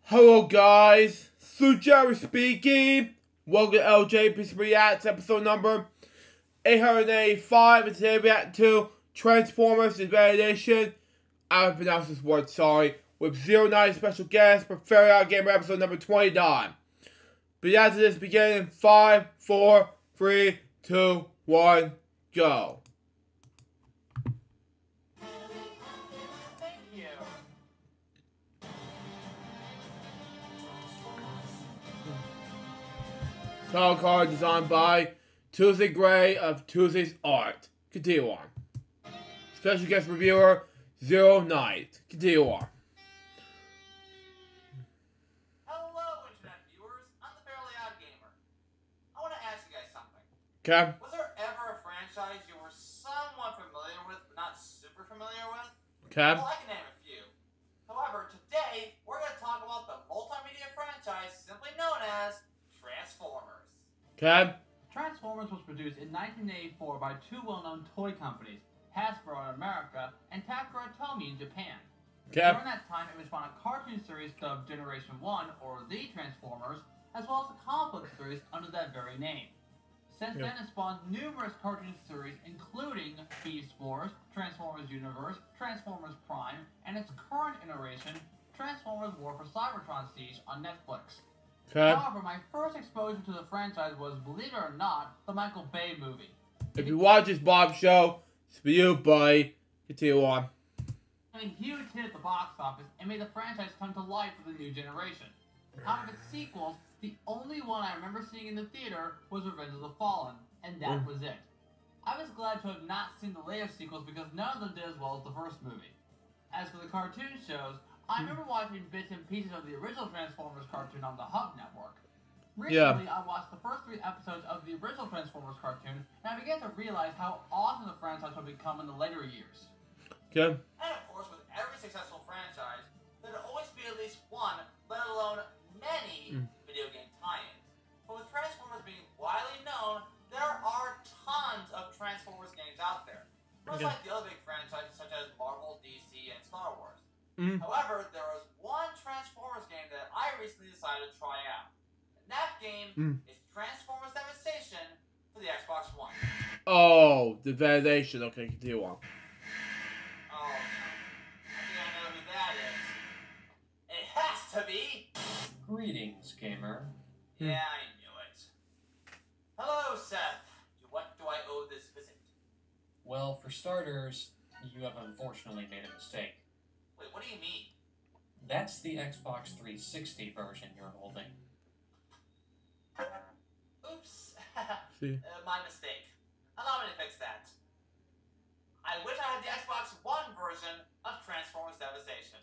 Hello guys, Jerry speaking. Welcome to LJ Reacts episode number 885, and today we react to Transformers: The Bad Edition. I will pronounce this word, sorry, with 09 special guest, Fairy Out Gamer episode number 29. But after this, begin in 5, 4, 3, 2, 1, go. Title card designed by Tuesday Gray of Tuesday's Art. Continue on. Special guest reviewer, Zero Night. Continue on. Hello, internet viewers. I'm the Fairly Odd Gamer. I want to ask you guys something. Okay. Was there ever a franchise you were somewhat familiar with, but not super familiar with? Okay. Well, I can name a few. However, today we're going to talk about the multimedia franchise simply known as Transformers. Okay. Transformers was produced in 1984 by two well-known toy companies, Hasbro in America and Takara Tomy in Japan. Okay. During that time, it spawned a cartoon series dubbed Generation 1, or The Transformers, as well as a comic book series under that very name. Since then, it spawned numerous cartoon series, including Beast Wars, Transformers Universe, Transformers Prime, and its current iteration, Transformers War for Cybertron Siege on Netflix. Okay. However, my first exposure to the franchise was, believe it or not, the Michael Bay movie. If you watch this Bob show, it's for you, buddy. Continue on. A huge hit at the box office and made the franchise come to life for the new generation. Out of its sequels, the only one I remember seeing in the theater was Revenge of the Fallen, and that was it. I was glad to have not seen the later sequels because none of them did as well as the first movie. As for the cartoon shows, I remember watching bits and pieces of the original Transformers cartoon on the Hub Network. Recently, I watched the first 3 episodes of the original Transformers cartoon, and I began to realize how awesome the franchise would become in the later years. Okay. And of course, with every successful franchise, there'd always be at least one, let alone many, video game tie-ins. But with Transformers being widely known, there are tons of Transformers games out there. Much like the other big franchises such as Marvel, DC, and Star Wars. However, there was one Transformers game that I recently decided to try out. And that game is Transformers Devastation for the Xbox One. Oh, the validation. Okay, continue on. Oh, no. I think I know who that is. It has to be... Greetings, gamer. Yeah, I knew it. Hello, Seth. To what do I owe this visit? Well, for starters, you have unfortunately made a mistake. Wait, what do you mean? That's the Xbox 360 version you're holding. Oops. See. My mistake. Allow me to fix that. I wish I had the Xbox One version of Transformers Devastation.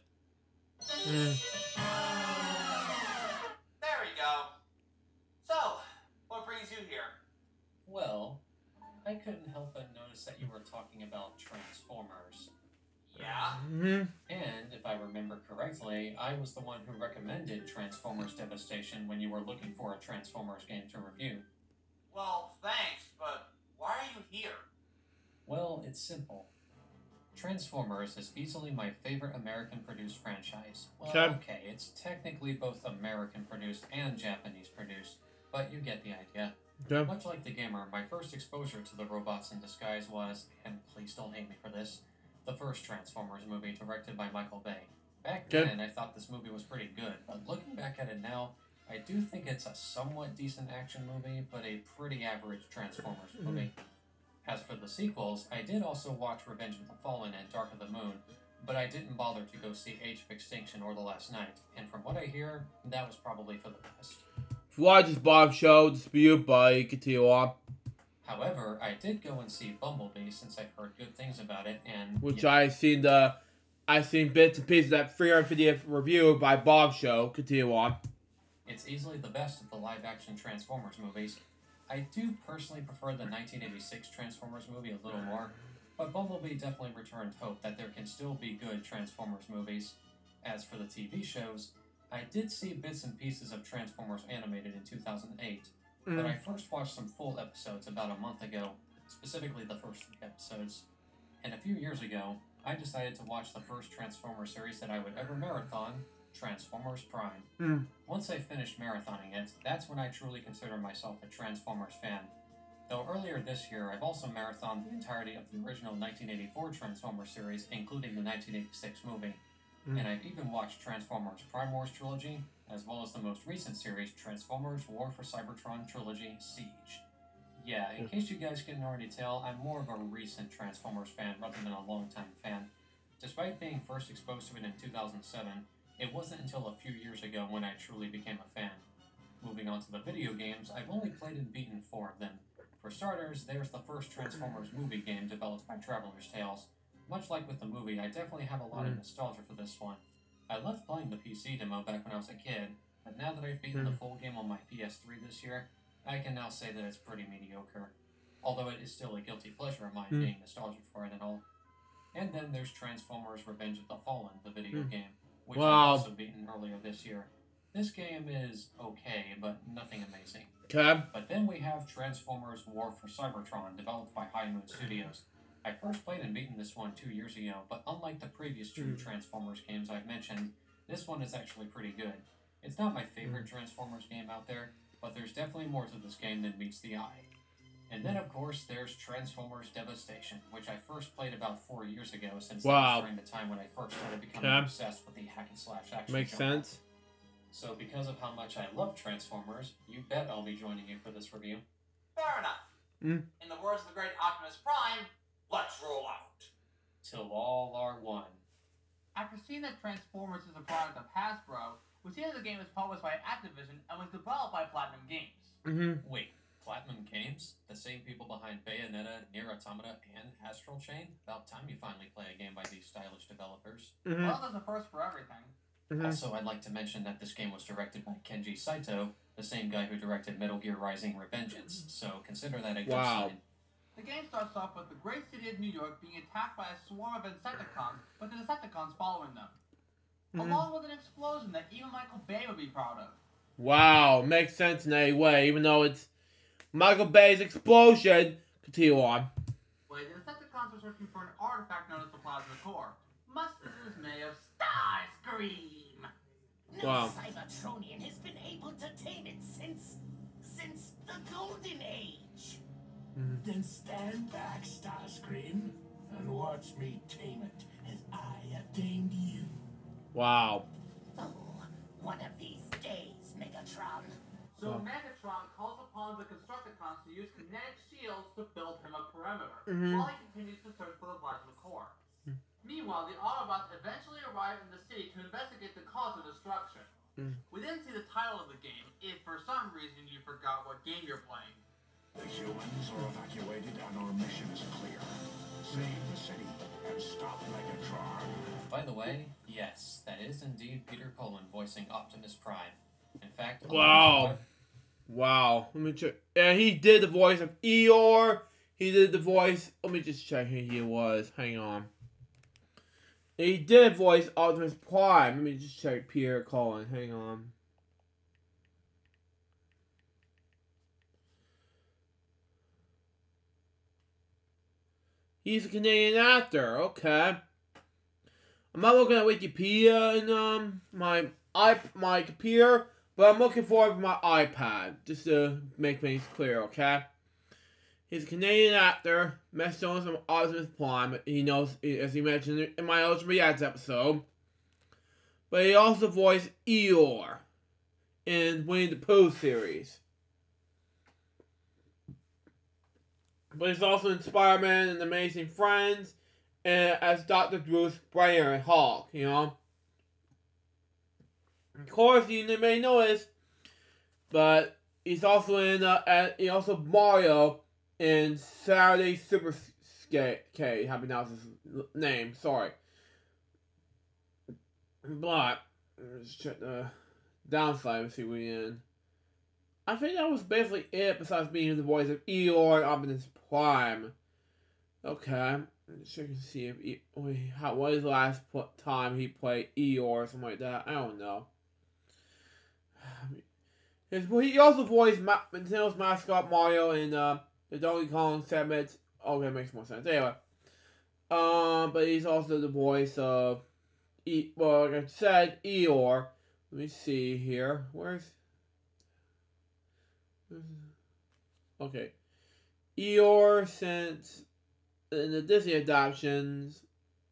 There we go. So, what brings you here? Well, I couldn't help but notice that you were talking about Transformers. Yeah? And, if I remember correctly, I was the one who recommended Transformers Devastation when you were looking for a Transformers game to review. Well, thanks, but why are you here? Well, it's simple. Transformers is easily my favorite American-produced franchise. Well, okay, it's technically both American-produced and Japanese-produced, but you get the idea. Okay. Much like the gamer, my first exposure to the robots in disguise was, and please don't hate me for this, the first Transformers movie directed by Michael Bay. Back then, I thought this movie was pretty good, but looking back at it now, I do think it's a somewhat decent action movie, but a pretty average Transformers movie. As for the sequels, I did also watch Revenge of the Fallen and Dark of the Moon, but I didn't bother to go see Age of Extinction or The Last Night, and from what I hear, that was probably for the best. If you watch this Bob show, it's for you, buddy. Continue on. However, I did go and see Bumblebee since I've heard good things about it, and... Which I've seen bits and pieces of that 350th review by Bob show. Continue on. It's easily the best of the live-action Transformers movies. I do personally prefer the 1986 Transformers movie a little more, but Bumblebee definitely returned hope that there can still be good Transformers movies. As for the TV shows, I did see bits and pieces of Transformers Animated in 2008, but I first watched some full episodes about a month ago, specifically the first 3 episodes. And a few years ago, I decided to watch the first Transformers series that I would ever marathon, Transformers Prime. Mm. Once I finished marathoning it, that's when I truly consider myself a Transformers fan. Though earlier this year, I've also marathoned the entirety of the original 1984 Transformers series, including the 1986 movie. And I've even watched Transformers Prime Wars Trilogy, as well as the most recent series, Transformers War for Cybertron Trilogy Siege. Yeah, in case you guys couldn't already tell, I'm more of a recent Transformers fan rather than a longtime fan. Despite being first exposed to it in 2007, it wasn't until a few years ago when I truly became a fan. Moving on to the video games, I've only played and beaten 4 of them. For starters, there's the first Transformers movie game developed by Traveler's Tales. Much like with the movie, I definitely have a lot of nostalgia for this one. I loved playing the PC demo back when I was a kid, but now that I've beaten the full game on my PS3 this year, I can now say that it's pretty mediocre. Although it is still a guilty pleasure of mine being nostalgic for it and all. And then there's Transformers Revenge of the Fallen, the video game, which I've also beaten earlier this year. This game is okay, but nothing amazing. Okay. But then we have Transformers War for Cybertron, developed by High Moon Studios. I first played and beaten this one 2 years ago, but unlike the previous 2 Transformers games I've mentioned, this one is actually pretty good. It's not my favorite Transformers game out there, but there's definitely more to this game than meets the eye. And then, of course, there's Transformers Devastation, which I first played about 4 years ago, since that was during the time when I first started becoming obsessed with the hack-and-slash action Makes genre. sense. So because of how much I love Transformers, you bet I'll be joining you for this review. Fair enough. In the words of the great Optimus Prime, let's roll out. Till all are one. After seeing that Transformers is a product of Hasbro, we see that the game is published by Activision and was developed by Platinum Games. Wait, Platinum Games? The same people behind Bayonetta, Nier Automata, and Astral Chain? About time you finally play a game by these stylish developers. Well, there's a first for everything. Also, I'd like to mention that this game was directed by Kenji Saito, the same guy who directed Metal Gear Rising Revengeance, so consider that a good sign. The game starts off with the great city of New York being attacked by a swarm of Insecticons, with the Decepticons following them. Along with an explosion that even Michael Bay would be proud of. Wow, makes sense in a way, even though it's Michael Bay's explosion. Continue on. Wait, the Decepticons are searching for an artifact known as the Plasma Core, much to the dismay of Starscream. No Cybertronian has been able to tame it since the Golden Age. Then stand back, Starscream, and watch me tame it as I have tamed you. Wow. Oh, one of these days, Megatron. So Megatron calls upon the Constructicons to use kinetic shields to build him a perimeter, while he continues to search for the Plasma Core. Meanwhile, the Autobots eventually arrive in the city to investigate the cause of destruction. We then see the title of the game, if for some reason you forgot what game you're playing. The humans are evacuated and our mission is clear. Save the city and stop Megatron. By the way, yes, that is indeed Peter Cullen voicing Optimus Prime. In fact, Wow. Let me check. Yeah, he did the voice of Eeyore. He did the voice. Let me just check who he was. Hang on. He did voice Optimus Prime. Let me just check Peter Cullen. Hang on. He's a Canadian actor. Okay. I'm not looking at Wikipedia and my computer, but I'm looking forward to my iPad just to make things clear. Okay. He's a Canadian actor, best known as Optimus Prime. He knows, as he mentioned in my Ultimate Reacts episode. But he also voiced Eeyore in Winnie the Pooh series. But he's also in Spider-Man and Amazing Friends, and as Dr. Bruce Banner and Hulk, you know. Of course, you may know this, but he's also in, Mario in Saturday Super Skate. Okay, I pronounce his name. Sorry, but let's check the downside and see what we're in. I think that was basically it. Besides being the voice of Eeyore and Optimus Prime. Okay, let's check and see if what was the last time he played Eeyore or something like that. I don't know. He also voiced Nintendo's mascot Mario in the Donkey Kong segment. Okay, makes more sense. Anyway, but he's also the voice of well, like I said, Eeyore. Let me see here. Okay. Eeyore, since in the Disney adaptations.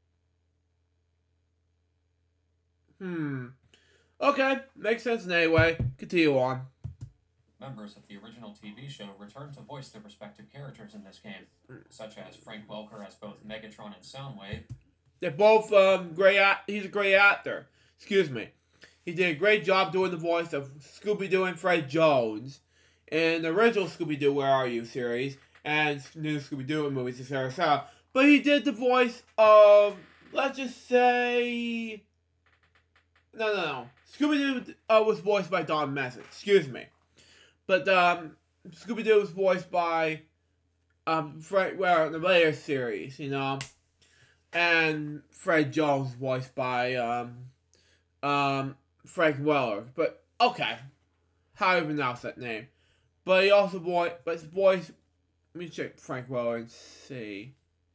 Okay, makes sense anyway. Continue on. Members of the original TV show returned to voice their respective characters in this game, such as Frank Welker as both Megatron and Soundwave. They're both great. He's a great actor. Excuse me. He did a great job doing the voice of Scooby-Doo and Fred Jones in the original Scooby-Doo Where Are You series and new Scooby-Doo movies, etc. But he did the voice of, let's just say, no. Scooby-Doo was voiced by Don Messick. Excuse me. But Scooby-Doo was voiced by Fred, well, the later series, you know, and Fred Jones voiced by Frank Welker. But okay, how do you pronounce that name? But he also voiced, let me check Frank Welker and see.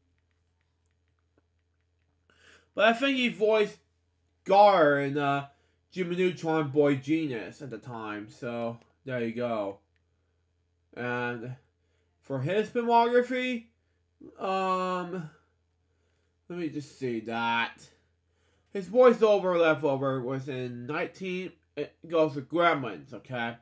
But I think he voiced Gar in Jimmy Neutron Boy Genius at the time, so there you go. And for his filmography, let me just see that. His voiceover leftover was in it goes with Gremlins, okay?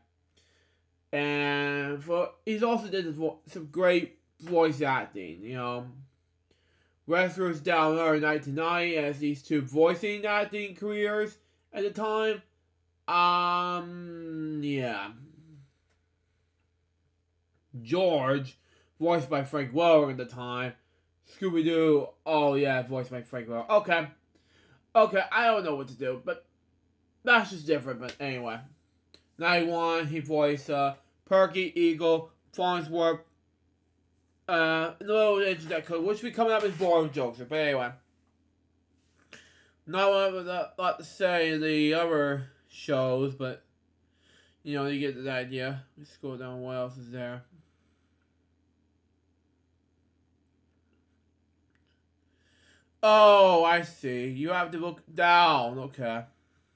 And he's also did some great voice acting, you know. Wrestlers Down Under 1990 as these two voicing acting careers at the time. Yeah. George, voiced by Frank Welker at the time. Scooby-Doo, oh yeah, voiced by Frank Welker. Okay, I don't know what to do, but that's just different, but anyway. 91, he voiced Perky, Eagle, Farnsworth, the little internet code, which will be coming up as boring jokes, but anyway. Not a lot to say in the other shows, but you know, you get the idea. Let's go down, what else is there? Oh, I see. You have to look down. Okay.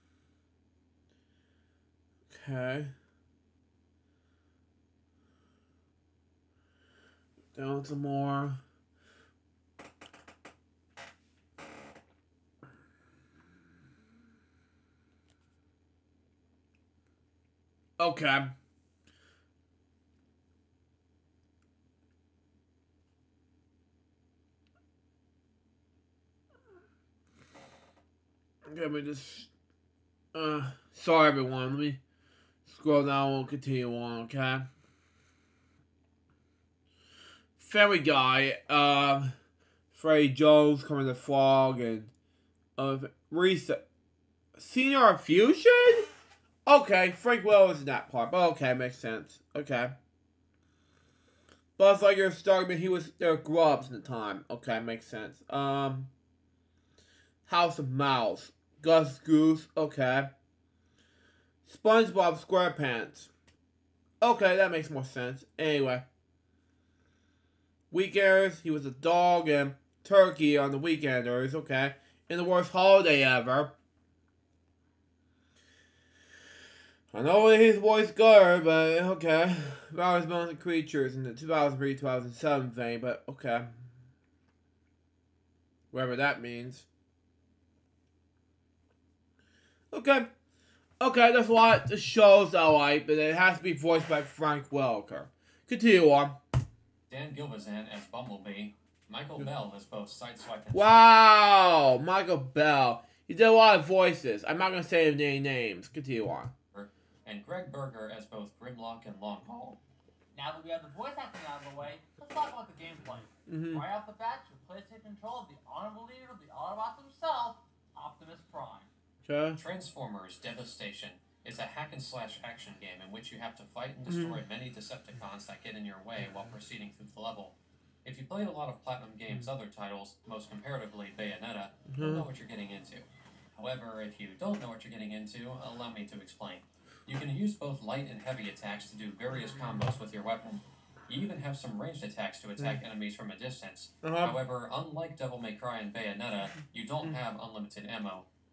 Down some more. Okay. Let me just, sorry everyone, let me scroll down and continue on, okay? Family Guy, Freddie Jones, Kermit the Frog, and, Reset. Senior Fusion? Okay, Frank Welker's in that part, but okay, makes sense, okay. Buzz Lightyear started, he was their grubs at the time, okay, makes sense. House of Mouse. Gus Goose, okay. SpongeBob SquarePants. Okay, that makes more sense. Anyway. Weekenders, he was a dog and turkey on the Weekenders, okay. In the worst holiday ever. I know his voice good, but okay. Valorous Mountain Creatures in the 2003-2007 thing, but okay. Whatever that means. Okay, that's a lot of shows I like, but it has to be voiced by Frank Welker. Continue on. Dan Gilvezan as Bumblebee. Michael Bell as both Sideswipe and... Wow! Michael Bell. He did a lot of voices. I'm not going to say any names. Continue on. And Greg Berger as both Grimlock and Longhaul. Now that we have the voice acting out of the way, let's talk about the gameplay. Right off the bat, your players take control of the honorable leader of the Autobots himself, Optimus Prime. Okay. Transformers Devastation is a hack-and-slash action game in which you have to fight and destroy many Decepticons that get in your way while proceeding through the level. If you played a lot of Platinum Games' other titles, most comparatively Bayonetta, you'll know what you're getting into. However, if you don't know what you're getting into, allow me to explain. You can use both light and heavy attacks to do various combos with your weapon. You even have some ranged attacks to attack enemies from a distance. However, unlike Devil May Cry and Bayonetta, you don't have unlimited ammo.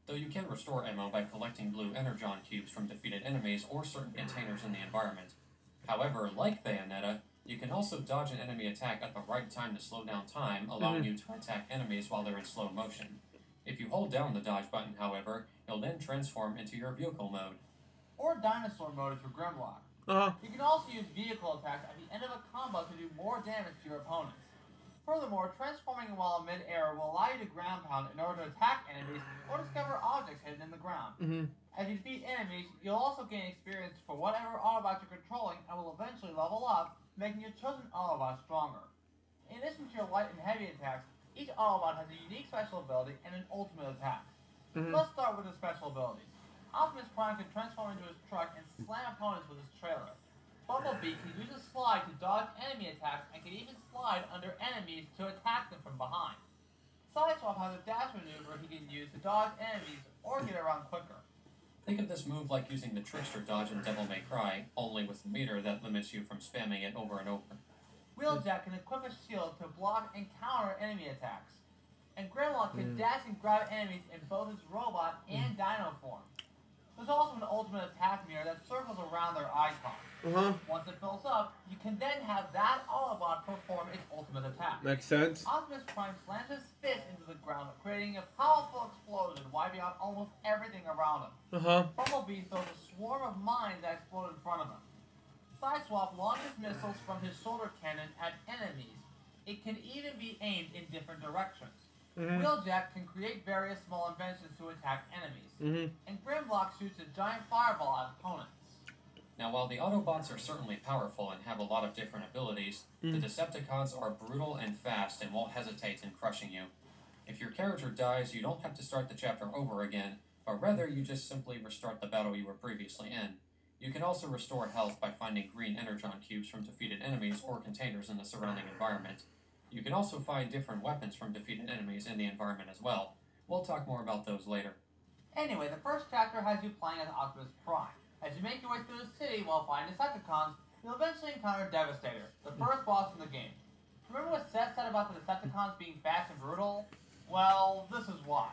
though you can restore ammo by collecting blue energon cubes from defeated enemies or certain containers in the environment. However, like Bayonetta, you can also dodge an enemy attack at the right time to slow down time, allowing you to attack enemies while they're in slow motion. If you hold down the dodge button, however, you'll then transform into your vehicle mode. Or dinosaur mode for Grimlock. You can also use vehicle attacks at the end of a combo to do more damage to your opponents. Furthermore, transforming while in mid-air will allow you to ground pound in order to attack enemies or discover objects hidden in the ground. As you defeat enemies, you'll also gain experience for whatever Autobots you're controlling and will eventually level up, making your chosen Autobot stronger. In addition to your light and heavy attacks, each Autobot has a unique special ability and an ultimate attack. Let's start with the special abilities. Optimus Prime can transform into his truck and slam opponents with his trailer. Bumblebee can use a slide to dodge enemy attacks and can even slide under enemies to attack them from behind. Sideswap has a dash maneuver he can use to dodge enemies or get around quicker. Think of this move like using the Trickster dodge in Devil May Cry, only with a meter that limits you from spamming it over and over. Wheeljack can equip a shield to block and counter enemy attacks. And Grimlock can dash and grab enemies in both his robot and dino form. There's also an ultimate attack mirror that circles around their icon. Once it fills up, you can then have that Autobot perform its ultimate attack. Makes sense. Optimus Prime slams his fist into the ground, creating a powerful explosion, wiping out almost everything around him. Bumblebee throws a swarm of mines that explode in front of him. Sideswap launches missiles from his shoulder cannon at enemies. It can even be aimed in different directions. Wheeljack can create various small inventions to attack enemies. And Grimlock shoots a giant fireball at opponents. Now, while the Autobots are certainly powerful and have a lot of different abilities, the Decepticons are brutal and fast and won't hesitate in crushing you. If your character dies, you don't have to start the chapter over again, but rather you just simply restart the battle you were previously in. You can also restore health by finding green energon cubes from defeated enemies or containers in the surrounding environment. You can also find different weapons from defeated enemies in the environment as well. We'll talk more about those later. Anyway, the first chapter has you playing as Optimus Prime. As you make your way through the city while fighting Decepticons, you'll eventually encounter Devastator, the first boss in the game. Remember what Seth said about the Decepticons being fast and brutal? Well, this is why.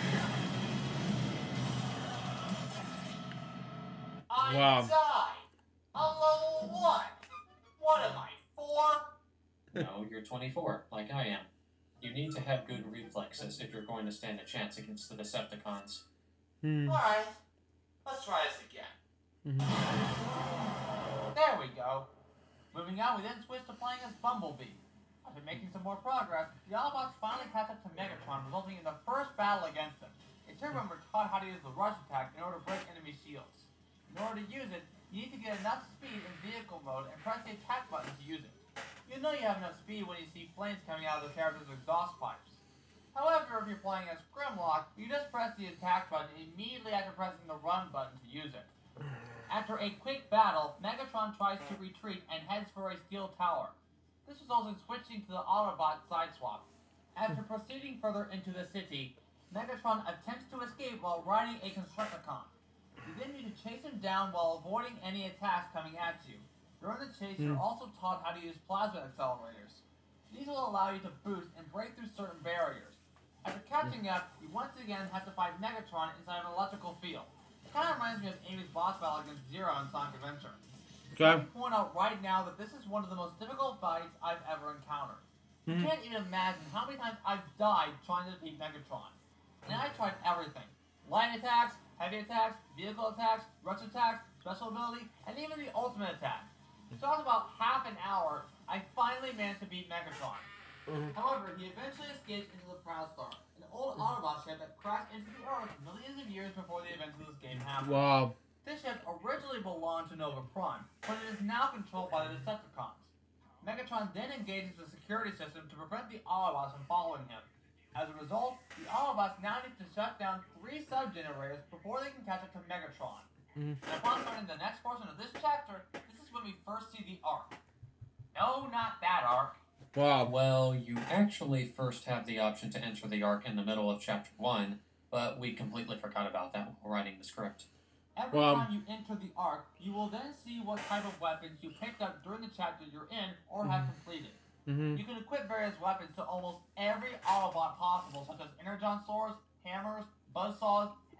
I Wow. died! On level 1! What am I, 4? No, you're 24, like I am. You need to have good reflexes if you're going to stand a chance against the Decepticons. Alright, let's try this again. There we go. Moving on, we then switch to playing as Bumblebee. After making some more progress, the Autobots finally catch up to Megatron, resulting in the first battle against him. In turn, we're taught how to use the rush attack in order to break enemy shields. In order to use it, you need to get enough speed in vehicle mode and press the attack button to use it. You know you have enough speed when you see flames coming out of the character's exhaust pipes. However, if you're playing as Grimlock, you just press the attack button immediately after pressing the run button to use it. After a quick battle, Megatron tries to retreat and heads for a steel tower. This results in switching to the Autobot Sideswap. After proceeding further into the city, Megatron attempts to escape while riding a Constructicon. You then need to chase him down while avoiding any attacks coming at you. During the chase, you're also taught how to use plasma accelerators. These will allow you to boost and break through certain barriers. After catching up, you once again have to fight Megatron inside an electrical field. It kind of reminds me of Amy's boss battle against Zero in Sonic Adventure. Let me point out right now that this is one of the most difficult fights I've ever encountered. You can't even imagine how many times I've died trying to defeat Megatron. And I tried everything. Light attacks, heavy attacks, vehicle attacks, rush attacks, special ability, and even the ultimate attack. So after about half an hour, I finally managed to beat Megatron. However, he eventually escapes into the Proud Star, an old Autobot ship that crashed into the Earth millions of years before the events of this game happened. Wow. This ship originally belonged to Nova Prime, but it is now controlled by the Decepticons. Megatron then engages the security system to prevent the Autobots from following him. As a result, the Autobots now need to shut down 3 sub-generators before they can catch up to Megatron. And upon starting the next portion of this chapter, this is when we first see the Ark. No, not that Ark. Wow. Well, you actually first have the option to enter the Ark in the middle of Chapter 1, but we completely forgot about that while writing the script. Every time you enter the Ark, you will then see what type of weapons you picked up during the chapter you're in or have completed. You can equip various weapons to almost every Autobot possible, such as Energon swords, hammers, buzzsaws,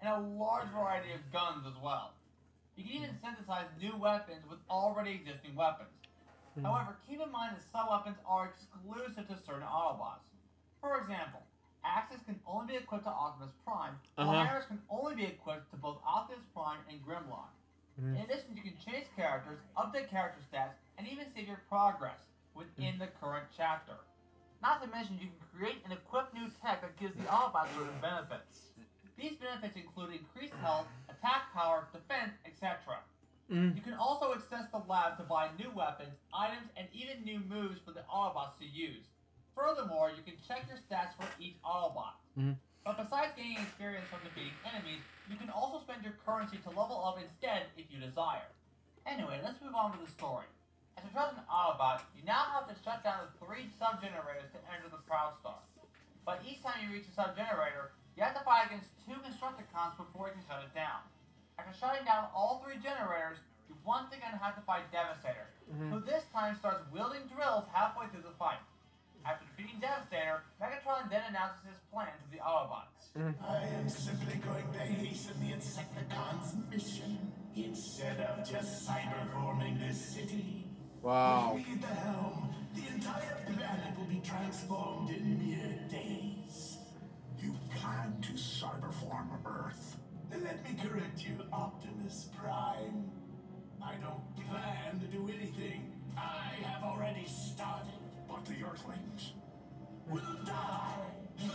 and a large variety of guns as well. You can even synthesize new weapons with already existing weapons. However, keep in mind that some weapons are exclusive to certain Autobots. For example, axes can only be equipped to Optimus Prime, while hammers can only be equipped to both Optimus Prime and Grimlock. In addition, you can change characters, update character stats, and even save your progress within the current chapter. Not to mention, you can create and equip new tech that gives the Autobots certain benefits. These benefits include increased health, attack power, defense, etc. You can also access the lab to buy new weapons, items, and even new moves for the Autobots to use. Furthermore, you can check your stats for each Autobot. But besides gaining experience from defeating enemies, you can also spend your currency to level up instead if you desire. Anyway, let's move on to the story. As a chosen Autobot, you now have to shut down the 3 sub-generators to enter the Proud Star. But each time you reach a sub-generator, you have to fight against 2 Constructicons before you can shut it down. After shutting down all 3 generators, you once again have to fight Devastator, who this time starts wielding drills halfway through the fight. After defeating Devastator, Megatron then announces his plan to the Autobots. I am simply going to hasten the Insecticons' mission instead of just cyberforming this city. Wow. With me at the helm, the entire planet will be transformed in mere days. You plan to cyberform Earth? Let me correct you, Optimus Prime. I don't plan to do anything. I have already started. But the Earthlings will die.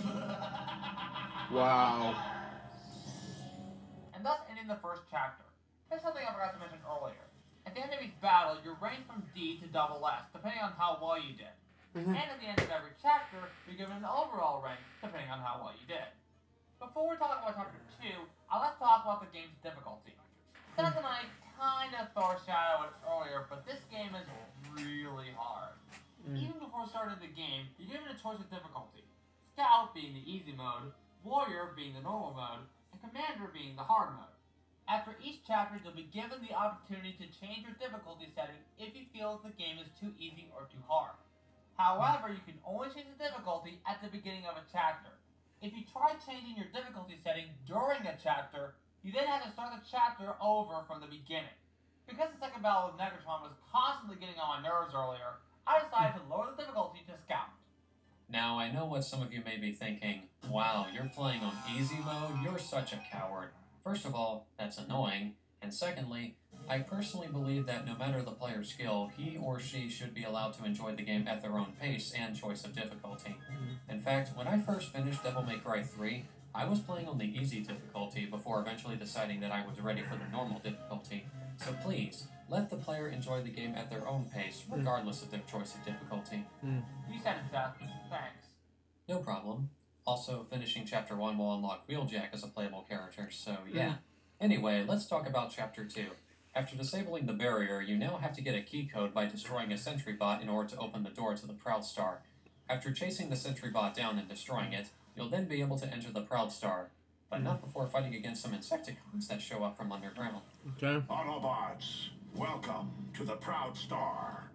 Wow. And thus ending the first chapter. Here's something I forgot to mention earlier. At the end of each battle, you're ranked from D to double S, depending on how well you did. And at the end of every chapter, you're given an overall rank, depending on how well you did. Before we talk about chapter 2, I'd like to talk about the game's difficulty. Seth and I kind of foreshadowed it earlier, but this game is really hard. Even before starting the game, you're given a choice of difficulty. Scout being the easy mode, Warrior being the normal mode, and Commander being the hard mode. After each chapter, you'll be given the opportunity to change your difficulty setting if you feel the game is too easy or too hard. However, you can only change the difficulty at the beginning of a chapter. If you try changing your difficulty setting during a chapter, you then have to start the chapter over from the beginning. Because the second battle with Megatron was constantly getting on my nerves earlier, I decided to lower the difficulty to Scout. Now, I know what some of you may be thinking. Wow, you're playing on easy mode? You're such a coward. First of all, that's annoying. And secondly, I personally believe that no matter the player's skill, he or she should be allowed to enjoy the game at their own pace and choice of difficulty. In fact, when I first finished Devil May Cry 3, I was playing on the easy difficulty before eventually deciding that I was ready for the normal difficulty. So please, let the player enjoy the game at their own pace, regardless of their choice of difficulty. You said it, Seth. Thanks. No problem. Also, finishing Chapter 1 will unlock Wheeljack as a playable character, so yeah. Anyway, let's talk about Chapter 2. After disabling the barrier, you now have to get a key code by destroying a sentry bot in order to open the door to the Proud Star. After chasing the sentry bot down and destroying it, you'll then be able to enter the Proud Star, but not before fighting against some Insecticons that show up from underground. Okay. Autobots, welcome to the Proud Star,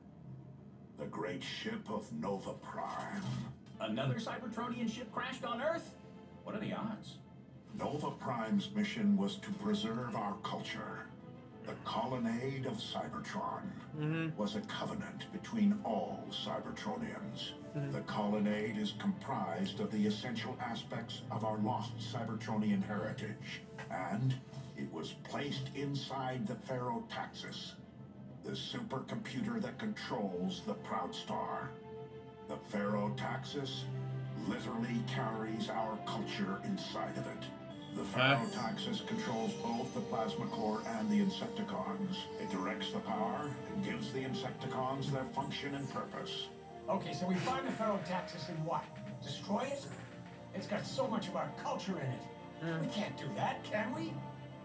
the great ship of Nova Prime. Another Cybertronian ship crashed on Earth? What are the odds? Nova Prime's mission was to preserve our culture. The Colonnade of Cybertron was a covenant between all Cybertronians. The Colonnade is comprised of the essential aspects of our lost Cybertronian heritage, and it was placed inside the Pharaoh-Taxis, the supercomputer that controls the Proud Star. The Pharaoh-Taxis literally carries our culture inside of it. The Pharaoh-Taxis controls both the Plasma Core and the Insecticons. It directs the power and gives the Insecticons their function and purpose. Okay, so we find the Pharaoh-Taxis and what? Destroy it? It's got so much of our culture in it. We can't do that, can we?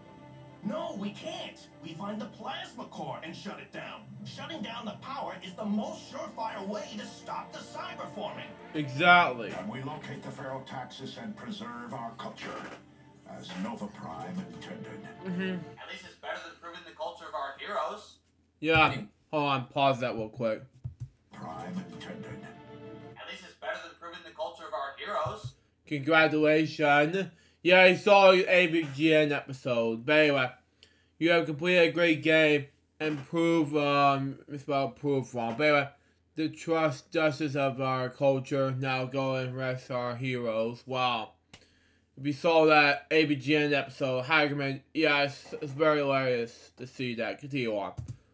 No, we can't. We find the Plasma Core and shut it down. Shutting down the power is the most surefire way to stop the cyberforming. Exactly. And we locate the Pharaoh-Taxis and preserve our culture, as Nova Prime intended. At least it's better than proving the culture of our heroes. Yeah. Hold on. Pause that real quick. Prime intended. At least it's better than proving the culture of our heroes. Congratulations. Yeah, I saw the AVGN episode. But anyway, you have completed a great game and prove, prove wrong. But anyway, the trust justice of our culture now go and rest our heroes. Wow. If you saw that AVGN episode, highly recommend. Yeah, it's very hilarious to see that. Continue on.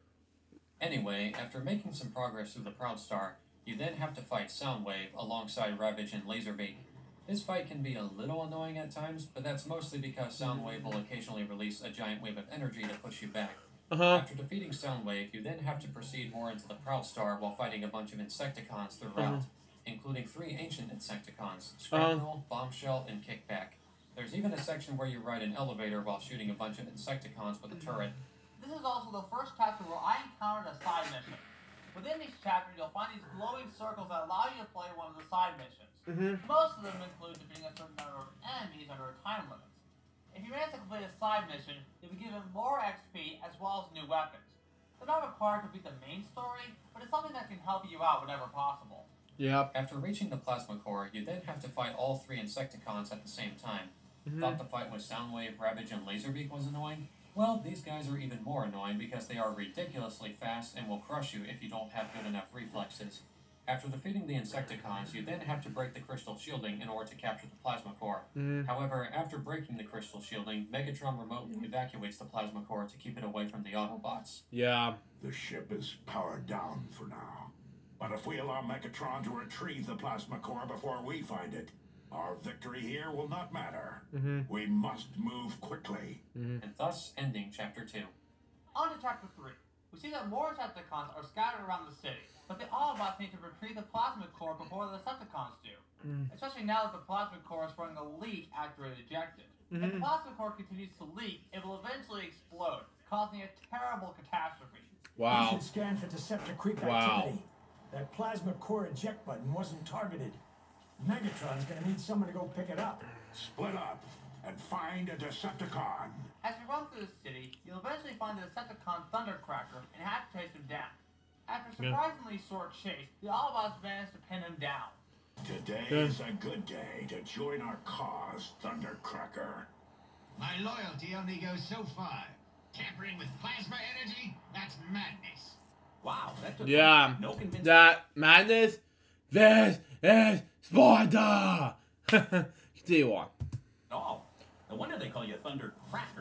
Anyway, after making some progress through the Proud Star, you then have to fight Soundwave alongside Ravage and Laserbeak. This fight can be a little annoying at times, but that's mostly because Soundwave will occasionally release a giant wave of energy to push you back. After defeating Soundwave, you then have to proceed more into the Proud Star while fighting a bunch of Insecticons throughout, including 3 ancient Insecticons, Scrapnel, Bombshell, and Kickback. There's even a section where you ride an elevator while shooting a bunch of Insecticons with a turret. This is also the first chapter where I encountered a side mission. Within each chapter, you'll find these glowing circles that allow you to play one of the side missions. Most of them include defeating a certain number of enemies under time limits. If you manage to complete a side mission, you'll be given more XP as well as new weapons. They're not required to beat the main story, but it's something that can help you out whenever possible. Yep. After reaching the Plasma Core, you then have to fight all 3 Insecticons at the same time. Thought the fight with Soundwave, Ravage, and Laserbeak was annoying? Well, these guys are even more annoying because they are ridiculously fast and will crush you if you don't have good enough reflexes. After defeating the Insecticons, you then have to break the crystal shielding in order to capture the Plasma Core. However, after breaking the crystal shielding, Megatron remotely evacuates the Plasma Core to keep it away from the Autobots. Yeah. The ship is powered down for now. But if we allow Megatron to retrieve the Plasma Core before we find it, our victory here will not matter. We must move quickly. And thus ending Chapter 2. On to Chapter 3. We see that more Decepticons are scattered around the city, but the Autobots need to retrieve the Plasma Core before the Decepticons do. Especially now that the Plasma Core is running a leak after it ejected. If the Plasma Core continues to leak, it will eventually explode, causing a terrible catastrophe. We should scan for Deceptor creep activity. That Plasma Core eject button wasn't targeted. Megatron's gonna need someone to go pick it up. Split up and find a Decepticon. As you run through the city, you'll eventually find the Decepticon Thundercracker and have to chase him down. After a surprisingly short chase, the Autobots manage to pin him down. Today is a good day to join our cause, Thundercracker. My loyalty only goes so far. Tampering with plasma energy? That's madness. Wow, that took no convincing. That madness? This is Sparta! Continue on. Oh, no wonder they call you Thundercracker.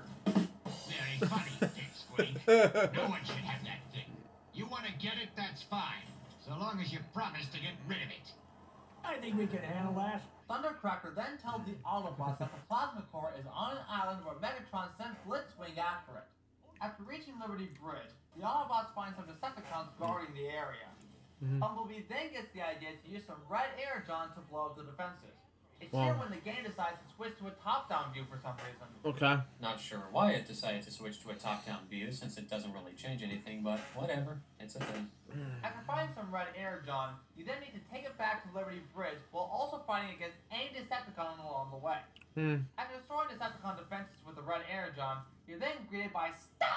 Very funny, Dick Squeak. No one should have that thing. You want to get it, that's fine. So long as you promise to get rid of it. I think we can handle that. Thundercracker then tells the Autobots that the Plasma Core is on an island where Megatron sends Blitzwing after it. After reaching Liberty Bridge, the Autobots find some Decepticons guarding the area. Bumblebee then gets the idea to use some red energon to blow up the defenses. It's here when the game decides to switch to a top-down view for some reason. Okay. Not sure why it decided to switch to a top-down view since it doesn't really change anything, but whatever, it's a thing. After finding some red energon, you then need to take it back to Liberty Bridge while also fighting against any Decepticon along the way. After destroying Decepticon defenses with the red energon, you're then greeted by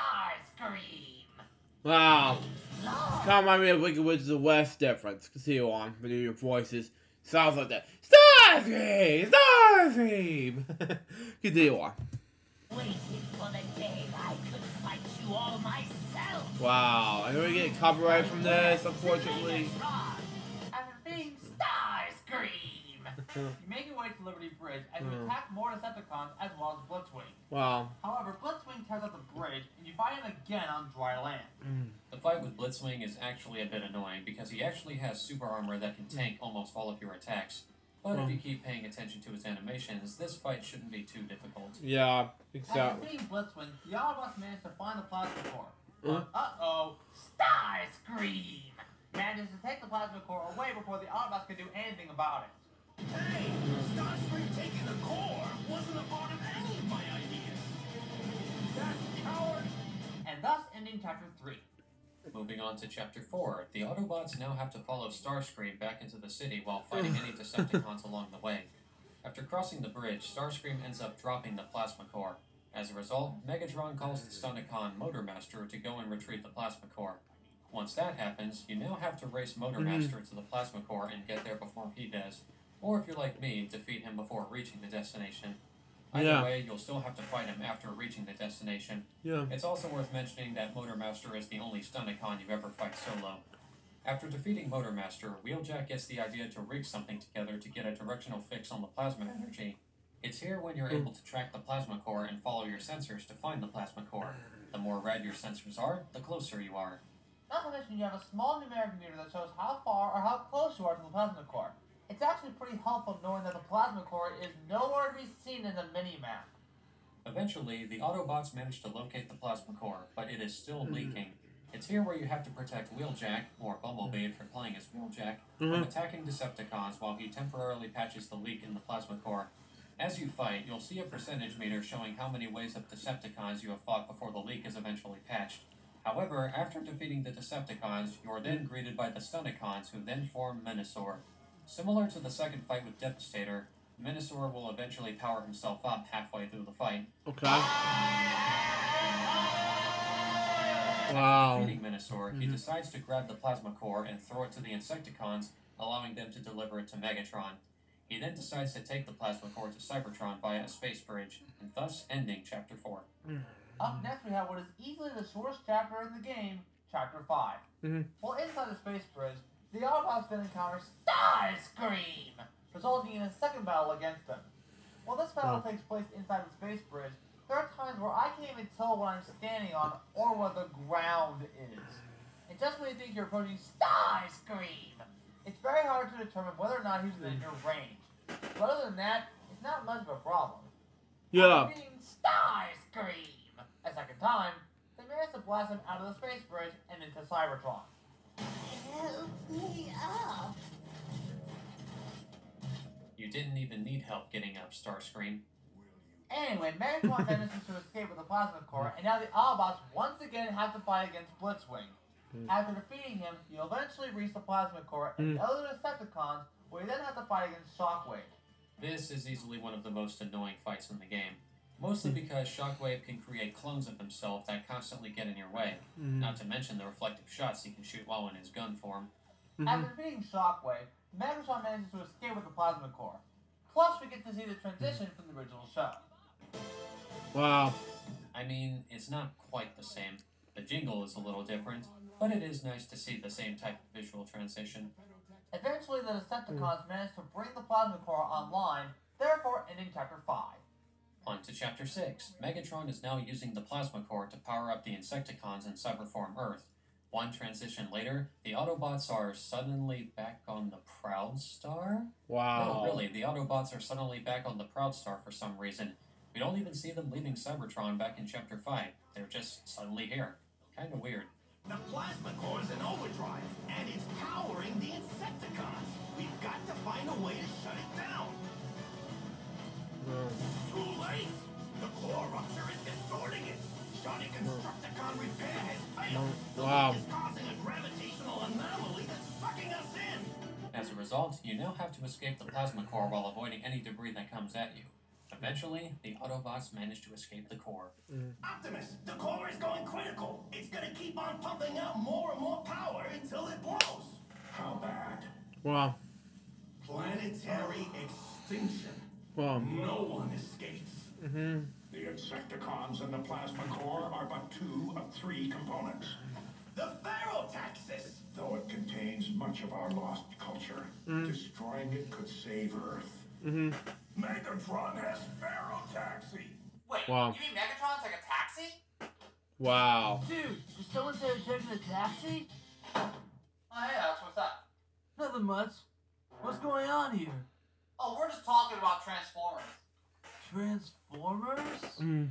Starscream! Wow. Kind of remind me of Wicked Witch of the West difference. Continue on. But your voices sounds like that. Starscream! Starscream! Continue on. Waiting for the day I could fight you all myself. Wow. I know we get copyright from this, unfortunately. After defeating Starscream, you make your way to Liberty Bridge as you attack more Decepticons as well as Blitzwing. Wow. However, Blitzwing tears out the bridge and you fight him again on dry land. The fight with Blitzwing is actually a bit annoying because he actually has super armor that can tank almost all of your attacks. But if you keep paying attention to his animations, this fight shouldn't be too difficult. Yeah, After exactly. defeating Blitzwing, the Autobots manage to find the Plasma Core. Uh-oh, Starscream manages to take the Plasma Core away before the Autobots can do anything about it. Hey, Starscream taking the core wasn't a part of any of my ideas. That coward! And thus ending Chapter 3. Moving on to Chapter 4, the Autobots now have to follow Starscream back into the city while fighting any Decepticons along the way. After crossing the bridge, Starscream ends up dropping the Plasma Core. As a result, Megatron calls the Stunticon Motormaster to go and retrieve the Plasma Core. Once that happens, you now have to race Motormaster to the Plasma Core and get there before he does. Or if you're like me, defeat him before reaching the destination. Either way, you'll still have to fight him after reaching the destination. Yeah. It's also worth mentioning that Motormaster is the only Stunticon you ever fight solo. After defeating Motormaster, Wheeljack gets the idea to rig something together to get a directional fix on the plasma energy. It's here when you're able to track the plasma core and follow your sensors to find the plasma core. The more red your sensors are, the closer you are. Not to mention you have a small numeric meter that shows how far or how close you are to the plasma core. It's actually pretty helpful knowing that the plasma core is nowhere to be seen in the mini-map. Eventually, the Autobots manage to locate the plasma core, but it is still leaking. It's here where you have to protect Wheeljack, or Bumblebee if you're playing as Wheeljack, from attacking Decepticons while he temporarily patches the leak in the plasma core. As you fight, you'll see a percentage meter showing how many waves of Decepticons you have fought before the leak is eventually patched. However, after defeating the Decepticons, you are then greeted by the Stunticons, who then form Menasor. Similar to the second fight with Devastator, Menasor will eventually power himself up halfway through the fight. Okay. Wow. After defeating Menasor, he decides to grab the plasma core and throw it to the Insecticons, allowing them to deliver it to Megatron. He then decides to take the plasma core to Cybertron via a space bridge, and thus ending Chapter 4. Up next we have what is easily the shortest chapter in the game, Chapter 5. While inside the space bridge, the Autobots then encounter Starscream, resulting in a second battle against them. While this battle takes place inside the space bridge, there are times where I can't even tell what I'm standing on or what the ground is. And just when you think you're approaching Starscream, it's very hard to determine whether or not he's within your range. But other than that, it's not much of a problem. Yeah. After beating Starscream a second time, they managed to blast him out of the space bridge and into Cybertron. Help me up. You didn't even need help getting up, Starscream. Anyway, Megatron manages to escape with the plasma core, and now the Autobots once again have to fight against Blitzwing. After defeating him, you'll eventually reach the plasma core, and the other Decepticons will then have to fight against Shockwave. This is easily one of the most annoying fights in the game. Mostly because Shockwave can create clones of himself that constantly get in your way, not to mention the reflective shots he can shoot while in his gun form. After defeating Shockwave, Megatron manages to escape with the plasma core. Plus, we get to see the transition from the original show. Wow. I mean, it's not quite the same. The jingle is a little different, but it is nice to see the same type of visual transition. Eventually, the Decepticons manage to bring the plasma core online, therefore ending Chapter 5. On to Chapter 6. Megatron is now using the plasma core to power up the Insecticons in Cyberform Earth. One transition later, the Autobots are suddenly back on the Proud Star? Wow. No, really, the Autobots are suddenly back on the Proud Star for some reason. We don't even see them leaving Cybertron back in Chapter 5. They're just suddenly here. Kinda weird. The plasma core is in overdrive, and it's powering the Insecticons. We've got to find a way to shut it down. Too late! The core rupture is distorting it. Shutting Constructicon repair has failed. The Wow. leak is causing a gravitational anomaly that's sucking us in. As a result, you now have to escape the plasma core while avoiding any debris that comes at you. Eventually, the Autobots manage to escape the core. Optimus, the core is going critical. It's gonna keep on pumping out more and more power until it blows. How bad? Wow. Planetary extinction. Wow. No one escapes. The Insecticons and the plasma core are but 2 of 3 components. The Ferrotaxis! Though it contains much of our lost culture, destroying it could save Earth. Megatron has Ferrotaxi! Wait, Wow. you mean Megatron's like a taxi? Wow. Dude, did someone say they're taking a taxi? Oh, hey, Alex, what's up? Nothing much. What's going on here? Oh, we're just talking about Transformers. Transformers?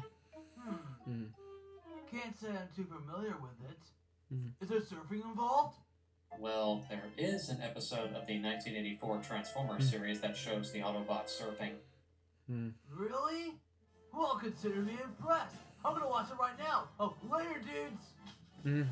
Can't say I'm too familiar with it. Is there surfing involved? Well, there is an episode of the 1984 Transformers series that shows the Autobots surfing. Really? Well, consider me impressed. I'm gonna watch it right now. Oh, later, dudes.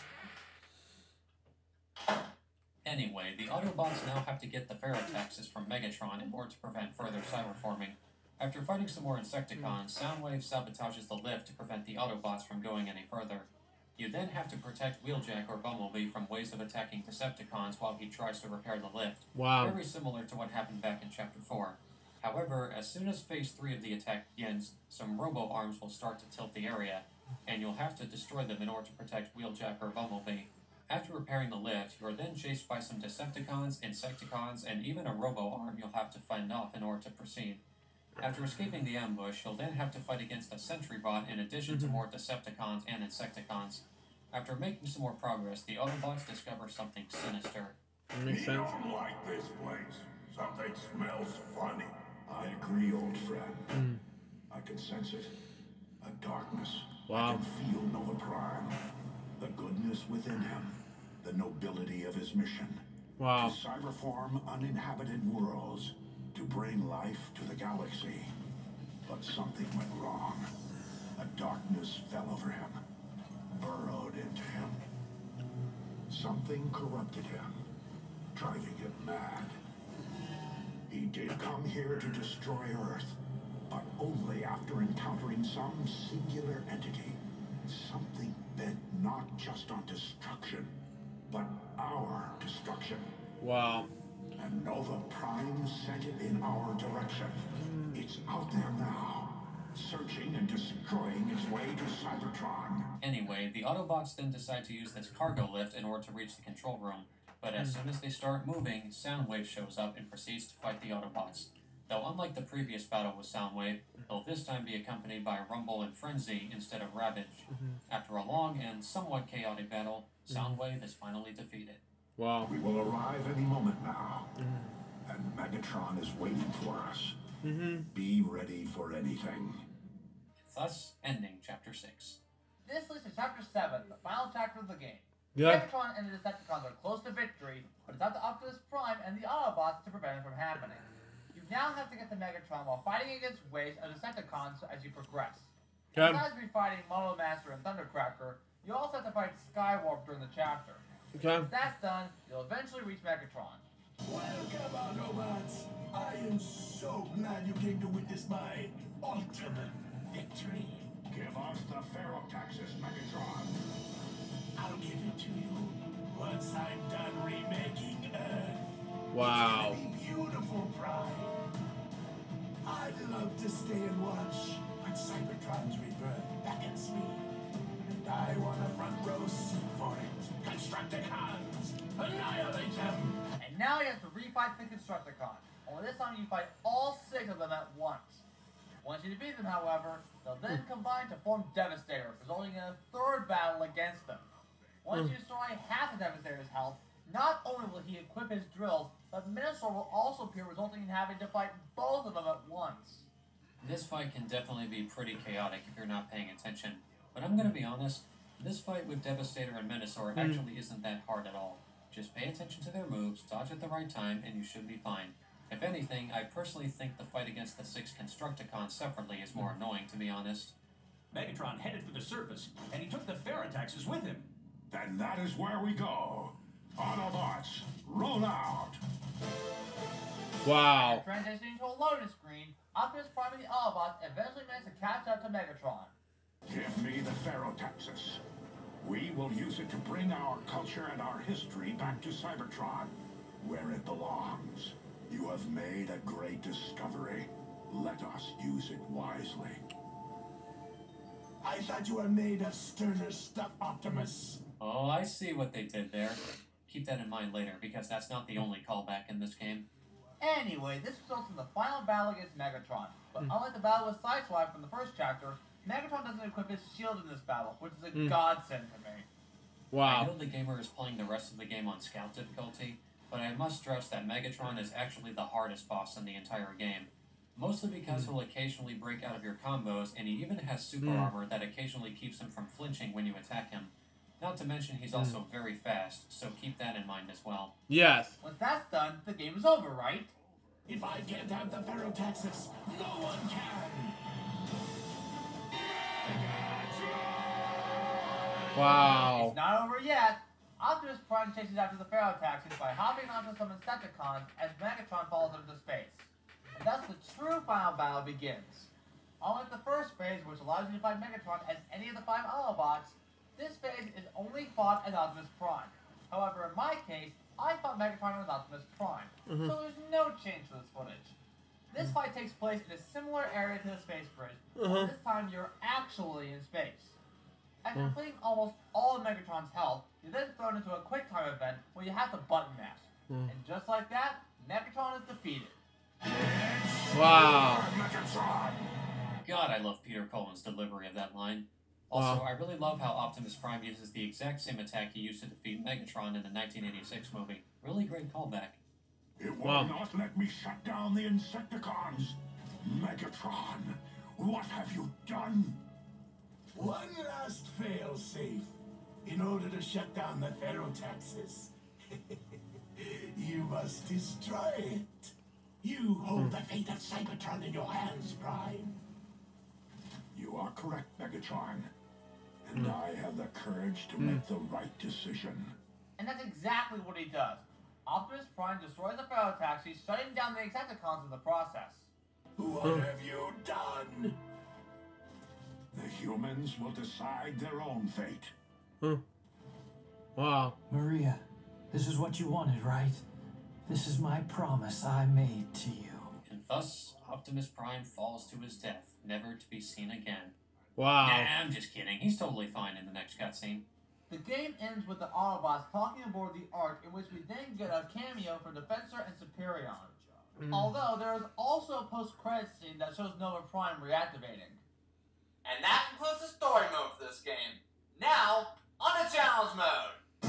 Anyway, the Autobots now have to get the Ferrotaxis from Megatron in order to prevent further cyberforming. After fighting some more Insecticons, Soundwave sabotages the lift to prevent the Autobots from going any further. You then have to protect Wheeljack or Bumblebee from ways of attacking Decepticons while he tries to repair the lift. Wow. Very similar to what happened back in Chapter 4. However, as soon as Phase 3 of the attack begins, some robo-arms will start to tilt the area, and you'll have to destroy them in order to protect Wheeljack or Bumblebee. After repairing the lift, you are then chased by some Decepticons, Insecticons, and even a robo-arm you'll have to fend off in order to proceed. After escaping the ambush, you'll then have to fight against a sentry bot in addition to more Decepticons and Insecticons. After making some more progress, the Autobots discover something sinister. Makes sense. You don't like this place. Something smells funny. I agree, old friend. I can sense it. A darkness. Wow. I can feel Nova Prime. The goodness within him. The nobility of his mission. Wow. To cyberform uninhabited worlds. To bring life to the galaxy. But something went wrong. A darkness fell over him. Burrowed into him. Something corrupted him. Driving him mad. He did come here to destroy Earth, but only after encountering some singular entity. Something bent not just on destruction, but our destruction. Wow. And Nova Prime sent it in our direction. It's out there now, searching and destroying its way to Cybertron. Anyway, the Autobots then decide to use this cargo lift in order to reach the control room, but as soon as they start moving, Soundwave shows up and proceeds to fight the Autobots. Though unlike the previous battle with Soundwave, he'll this time be accompanied by Rumble and Frenzy instead of Ravage. After a long and somewhat chaotic battle, Soundwave is finally defeated. Wow. We will arrive any moment now, and Megatron is waiting for us. Be ready for anything. Thus, ending Chapter 6. This leads to Chapter 7, the final chapter of the game. Yeah. Megatron and the Decepticons are close to victory, but it's up to Optimus Prime and the Autobots to prevent it from happening. You now have to get to Megatron while fighting against waves of Decepticons as you progress. Okay. Besides fighting Mono Master and Thundercracker, you also have to fight Skywarp during the chapter. Okay. Once that's done, you'll eventually reach Megatron. Welcome, Autobots. I am so glad you came to witness my ultimate victory. Give us the Ferrotaxis, Megatron. I'll give it to you once I'm done remaking Earth. Wow. It's gonna be beautiful, Prime. I'd love to stay and watch when Cybertron's rebirth beckons me. And I want a front row seat for it. Constructicons, annihilate them! And now you have to refight the Constructicons. Only this time you fight all 6 of them at once. Once you defeat them, however, they'll then combine to form Devastator, resulting in a 3rd battle against them. Once you destroy half of Devastator's health, not only will he equip his drills, but Minosaur will also appear, resulting in having to fight both of them at once. This fight can definitely be pretty chaotic if you're not paying attention, but I'm gonna be honest, this fight with Devastator and Minosaur actually isn't that hard at all. Just pay attention to their moves, dodge at the right time, and you should be fine. If anything, I personally think the fight against the 6 Constructicons separately is more annoying, to be honest. Megatron headed for the surface, and he took the Ferrotaxis with him. Then that is where we go. Autobots, roll out. Wow. Transitioning to a loading screen, Optimus Prime and the Autobots eventually manage to catch up to Megatron. Give me the Ferrotaxis. We will use it to bring our culture and our history back to Cybertron, where it belongs. You have made a great discovery. Let us use it wisely. I thought you were made of sterner stuff, Optimus. Oh, I see what they did there. Keep that in mind later, because that's not the only callback in this game. Anyway, this results in the final battle against Megatron. But unlike the battle with Sideswipe from the first chapter, Megatron doesn't equip his shield in this battle, which is a godsend to me. I Wow. know the gamer is playing the rest of the game on Scout difficulty, but I must stress that Megatron is actually the hardest boss in the entire game. Mostly because he'll occasionally break out of your combos, and he even has super armor that occasionally keeps him from flinching when you attack him. Not to mention he's also very fast, so keep that in mind as well. Yes. Once that's done, the game is over, right? If I can't have the Ferrotaxis, no one can. Wow. It's not over yet. Optimus Prime chases after the Ferrotaxis by hopping onto some Insecticons as Megatron falls into space. And thus the true final battle begins. Unlike the first phase, which allows you to fight Megatron as any of the 5 Autobots, this phase is only fought as Optimus Prime. However, in my case, I fought Megatron as Optimus Prime, so there's no change to this footage. This fight takes place in a similar area to the space bridge, but this time you're actually in space. After completing almost all of Megatron's health, you're then thrown into a quick time event where you have to button mash. And just like that, Megatron is defeated. Wow. God, I love Peter Cullen's delivery of that line. Also, I really love how Optimus Prime uses the exact same attack he used to defeat Megatron in the 1986 movie. Really great callback. It will not let me shut down the Insecticons. Megatron, what have you done? One last fail-safe in order to shut down the Ferrotaxis. You must destroy it. You hold the fate of Cybertron in your hands, Prime. You are correct, Megatron. And I have the courage to make the right decision. And that's exactly what he does. Optimus Prime destroys the Ferrotaxi, shutting down the Insecticons in the process. What have you done? The humans will decide their own fate. Wow. Maria, this is what you wanted, right? This is my promise I made to you. And thus, Optimus Prime falls to his death, never to be seen again. Wow. Nah, I'm just kidding. He's totally fine in the next cutscene. The game ends with the Autobots talking aboard the Ark, in which we then get a cameo for Defensor and Superion. Although there is also a post-credits scene that shows Nova Prime reactivating. And that concludes the story mode for this game. Now, on to challenge mode.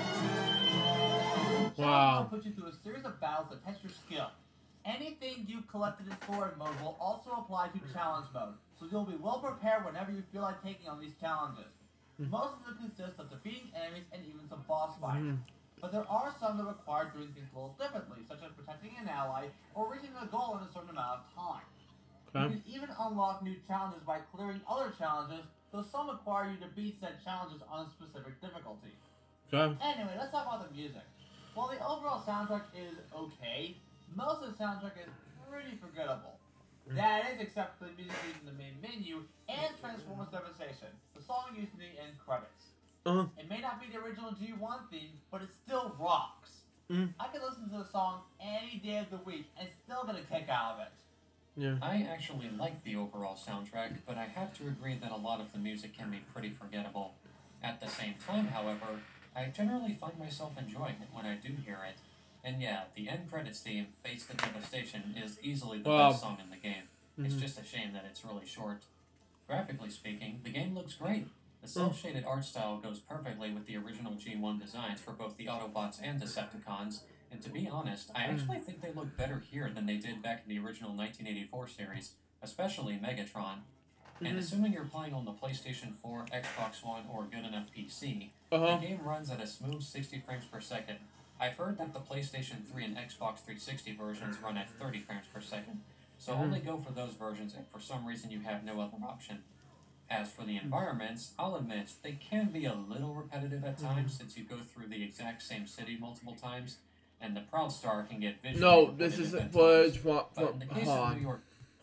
Challenge mode puts you through a series of battles that test your skill. Anything you collected in story mode will also apply to challenge mode, so you'll be well prepared whenever you feel like taking on these challenges. Most of them consist of defeating enemies and even some boss fights. But there are some that require doing things a little differently, such as protecting an ally or reaching a goal in a certain amount of time. You can even unlock new challenges by clearing other challenges, though some require you to beat said challenges on a specific difficulty. Anyway, let's talk about the music. While the overall soundtrack is okay, most of the soundtrack is pretty forgettable. That is, except for the music used in the main menu and Transformers Devastation, the song used in the end credits. It may not be the original G1 theme, but it still rocks. I could listen to the song any day of the week and still get a kick out of it. I actually like the overall soundtrack, but I have to agree that a lot of the music can be pretty forgettable. At the same time, however, I generally find myself enjoying it when I do hear it. And yeah, the end credits theme, Face the Devastation, is easily the best song in the game. It's just a shame that it's really short. Graphically speaking, the game looks great. The cel-shaded art style goes perfectly with the original G1 designs for both the Autobots and Decepticons, and to be honest, I actually think they look better here than they did back in the original 1984 series, especially Megatron. And assuming you're playing on the PlayStation 4, Xbox One, or good enough PC, the game runs at a smooth 60 frames per second. I've heard that the PlayStation 3 and Xbox 360 versions run at 30 frames per second, so only go for those versions if for some reason you have no other option. As for the environments, I'll admit, they can be a little repetitive at times since you go through the exact same city multiple times, and the Proud Star can get visually No, this is footage from in the case of New York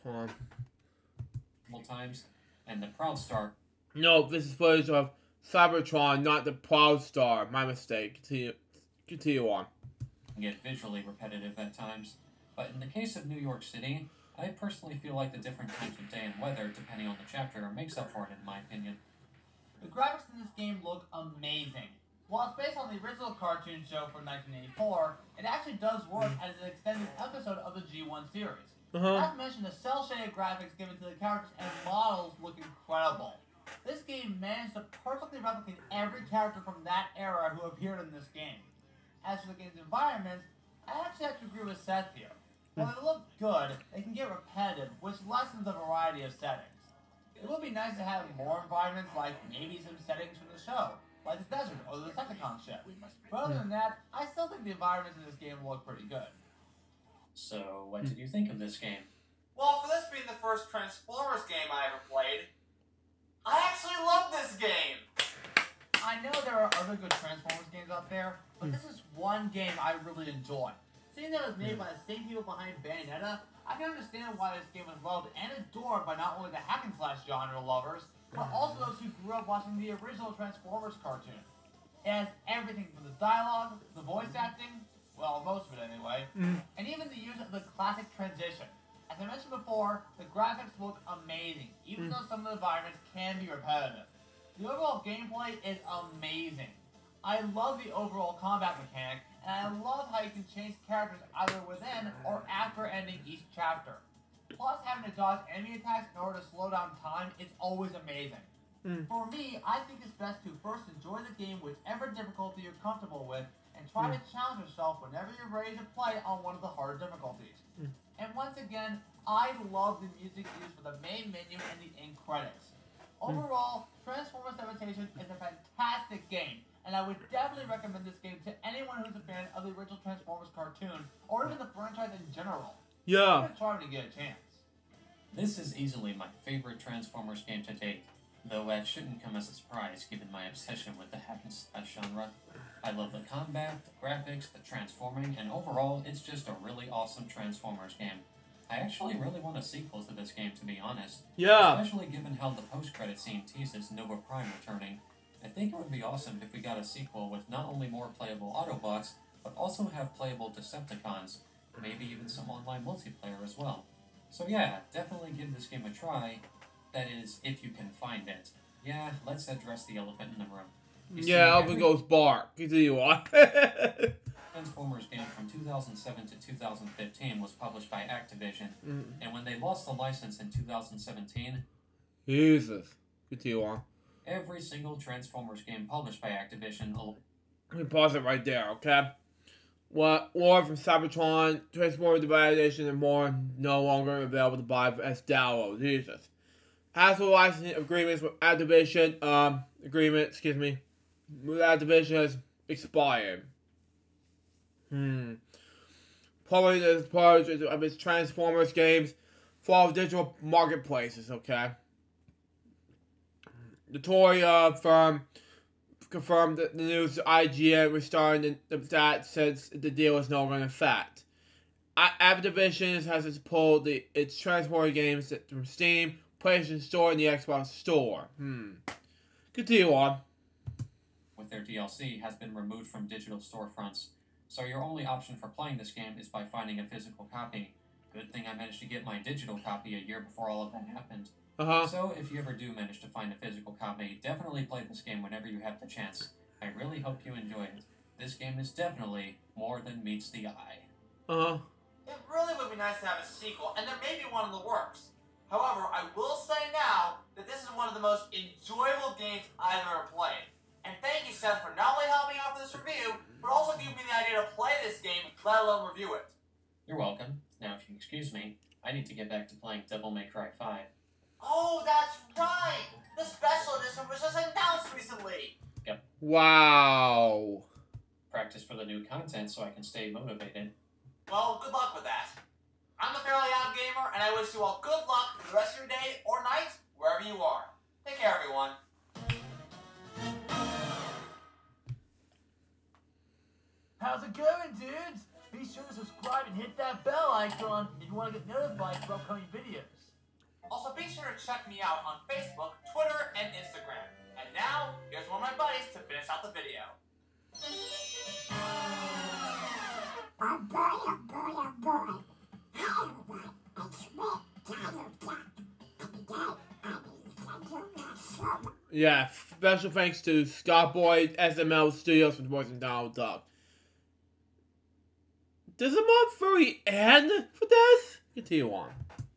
multiple times, and the Proud Star... No, this is footage of Cybertron, not the Proud Star. My mistake. Continue on. Get visually repetitive at times, but in the case of New York City, I personally feel like the different times of day and weather, depending on the chapter, makes up for it in my opinion. The graphics in this game look amazing. While it's based on the original cartoon show from 1984, it actually does work as an extended episode of the G1 series. Not to mention the cel-shaded graphics given to the characters and models look incredible. This game managed to perfectly replicate every character from that era who appeared in this game. As for the game's environments, I actually have to agree with Seth here. While they look good, they can get repetitive, which lessens the variety of settings. It would be nice to have more environments, like maybe some settings from the show, like the desert or the Decepticon ship. But other than that, I still think the environments in this game look pretty good. So, what did you think of this game? Well, for this being the first Transformers game I ever played, I actually love this game! I know there are other good Transformers games out there, but this is one game I really enjoy. Seeing that it was made by the same people behind Bayonetta, I can understand why this game was loved and adored by not only the hack and slash genre lovers, but also those who grew up watching the original Transformers cartoon. It has everything from the dialogue, the voice acting, well, most of it anyway, and even the use of the classic transition. As I mentioned before, the graphics look amazing, even though some of the environments can be repetitive. The overall gameplay is amazing. I love the overall combat mechanic, and I love how you can change characters either within or after ending each chapter. Plus, having to dodge enemy attacks in order to slow down time is always amazing. For me, I think it's best to first enjoy the game whichever difficulty you're comfortable with, and try to challenge yourself whenever you're ready to play on one of the harder difficulties. And once again, I love the music used for the main menu and the end credits. Overall, Transformers Devastation is a fantastic game, and I would definitely recommend this game to anyone who's a fan of the original Transformers cartoon, or even the franchise in general. Yeah. Try to get a chance. This is easily my favorite Transformers game to date, though that shouldn't come as a surprise given my obsession with the hack and slash genre. I love the combat, the graphics, the transforming, and overall, it's just a really awesome Transformers game. I actually really want a sequel to this game, to be honest. Yeah. Especially given how the post-credit scene teases Nova Prime returning. I think it would be awesome if we got a sequel with not only more playable Autobots, but also have playable Decepticons, maybe even some online multiplayer as well. So yeah, definitely give this game a try. That is, if you can find it. Yeah, let's address the elephant in the room. Yeah, Alvin goes bark. Continue on. Transformers game from 2007 to 2015 was published by Activision, and when they lost the license in 2017... Jesus. Continue on. Every single Transformers game published by Activision... Let me pause it right there, okay? War from Cybertron, Transformers Devastation, and more no longer available to buy as download. Jesus. Hasbro licensing agreements with Activision, with Activision has expired. Probably the purge of its Transformers games for all digital marketplaces, okay? The toy firm confirmed that the news to IGN restarting that since the deal is no longer in effect. Activision has pulled its Transformers games from Steam, PlayStation Store, and the Xbox Store. Continue on. With their DLC has been removed from digital storefronts, so your only option for playing this game is by finding a physical copy. Good thing I managed to get my digital copy a year before all of that happened. So if you ever do manage to find a physical copy, definitely play this game whenever you have the chance. I really hope you enjoy it. This game is definitely more than meets the eye. It really would be nice to have a sequel, and there may be one in the works. However, I will say now that this is one of the most enjoyable games I've ever played. And thank you, Seth, for not only helping out for this review, but also giving me the idea to play this game, let alone review it. You're welcome. Now, if you excuse me, I need to get back to playing Devil May Cry 5. Oh, that's right! The special edition was just announced recently! Yep. Wow. Practice for the new content so I can stay motivated. Well, good luck with that. I'm the Fairly Odd Gamer, and I wish you all good luck for the rest of your day or night, wherever you are. Take care, everyone. How's it going, dudes? Be sure to subscribe and hit that bell icon if you want to get notified for upcoming videos. Also, be sure to check me out on Facebook, Twitter, and Instagram. And now, here's one of my buddies to finish out the video. Oh boy, oh boy, oh boy. Hi everyone, it's Rick Tyler Duck. And today, I'm in Central. Yeah, special thanks to Scott Boyd, SML Studios for voicing Donald Duck. Does the month really end for this? Continue on.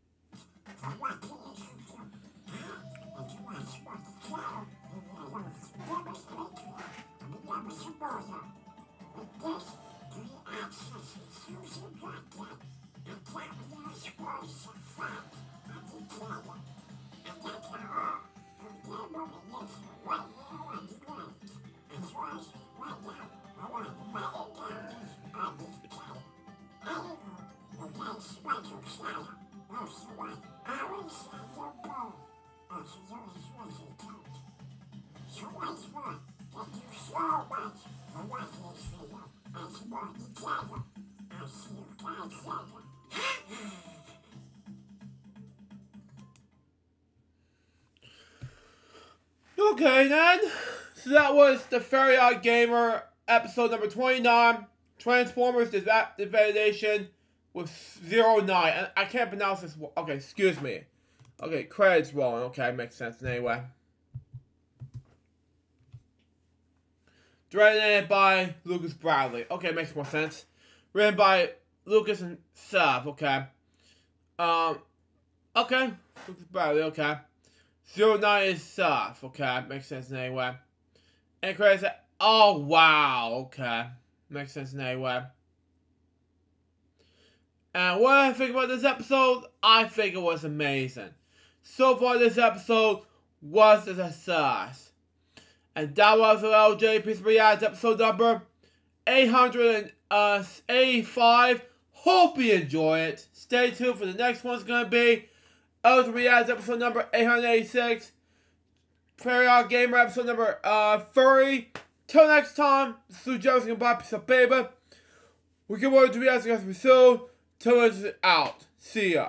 Okay then, so that was the Fairly Odd Gamer episode number 29, Transformers Devastation. with 09. And I can't pronounce this. Okay, excuse me. Okay, credits rolling. Okay, makes sense anyway. Directed by Lucas Bradley. Okay, makes more sense. Written by Lucas and Sav. Okay. Okay. Lucas Bradley. Okay. 09 is Sav. Okay, makes sense anyway. And credits. Oh wow. Okay, makes sense anyway. And what I think about this episode, I think it was amazing. So far, this episode was a success. And that was LJP's React episode number 885. Hope you enjoy it. Stay tuned for the next one's going to be LJ React episode number 886. Period Gamer episode number 30. Till next time, this is Joe saying bye, peace out, baby. We can work to React guys soon. Till it's out. See ya.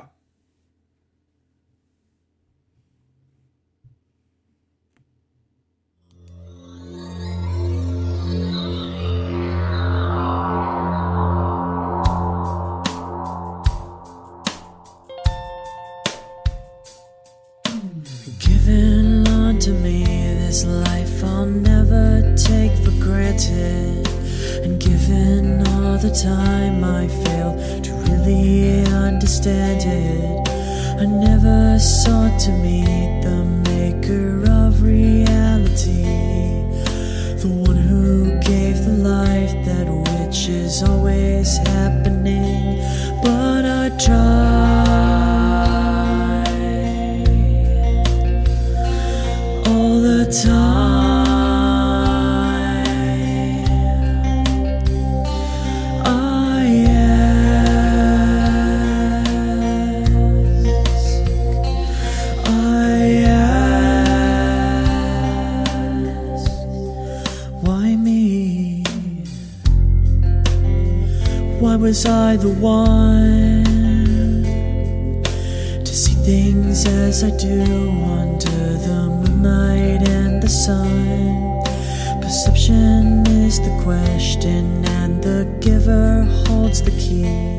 Given unto me this life I'll never take for granted, and given all the time I failed to really understand it, I never sought to meet the maker of reality, the one who gave the life that which is always happening, but I tried all the time. Why was I the one to see things as I do under the moonlight and the sun? Perception is the question, and the giver holds the key.